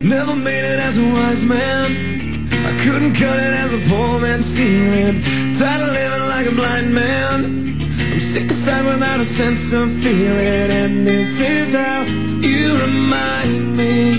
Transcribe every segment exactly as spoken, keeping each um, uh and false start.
Never made it as a wise man. I couldn't cut it as a poor man stealing. Tired of living like a blind man. I'm sick aside without a sense of feeling. And this is how you remind me.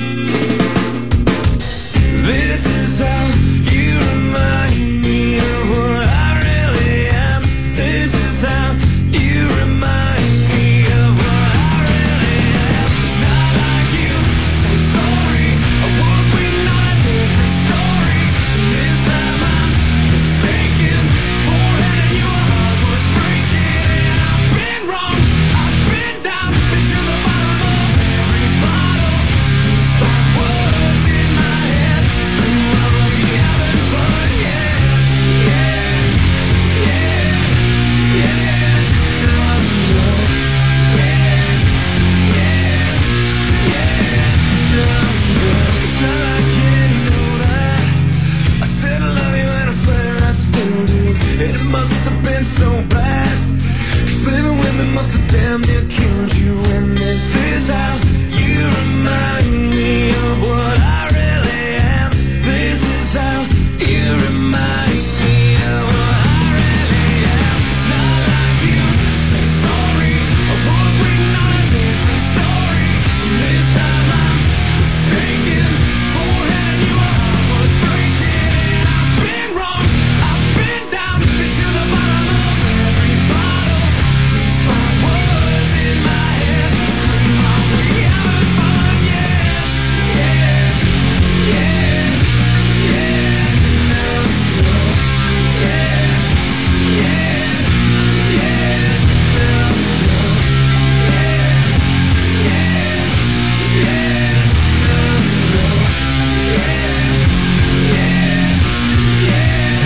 This is how you remind me of what I really am. This is how you remind me of what I really am. It's not like you say sorry. I was waiting on a different story. This time I'm mistaken for having your heart was breaking. And I've been wrong, I've been down, been to the bottom of every bottle. These five words in my head scream out like we haven't fun yet. Yeah, yeah, yeah. Love, love, yeah, yeah, yeah. Love, love. It's not like you didn't know that. I said I love you and I swear I still do. It must have been so bad, 'cause living with me must have damn near killed you. And this is how you remind me of what I really am. This is how you remind me of what I really am. It's not like you say sorry. I was waiting on a different story. This time I'm mistaken for having your heart was breaking. And I've been wrong, I've been down, been to the bottom of every bottle. These five words in my head scream out we haven't fun yet. Yeah, yeah, yeah. Love, love, yeah, yeah, yeah. Love, love, yeah, yeah, yeah. Love, love, yeah, yeah, yeah.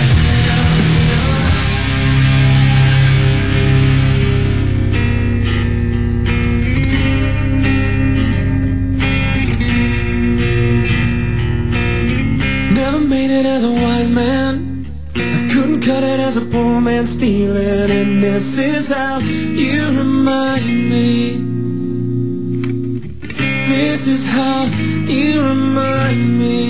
Never made it as a wise man. I couldn't cut it as a poor man stealing. And this is how you remind me. This is how you remind me.